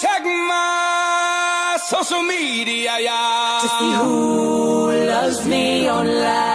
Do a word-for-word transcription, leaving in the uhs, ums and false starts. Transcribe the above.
check my social media, yeah, to see who loves me online.